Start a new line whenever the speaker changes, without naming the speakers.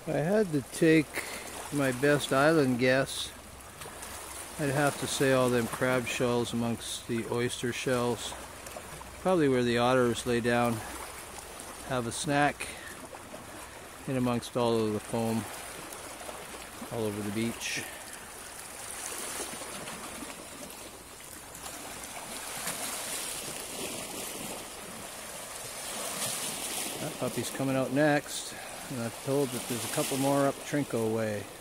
If I had to take my best island guess, I'd have to say all them crab shells amongst the oyster shells. Probably where the otters lay down, have a snack, in amongst all of the foam all over the beach. That puppy's coming out next, and I've told that there's a couple more up Trinco way.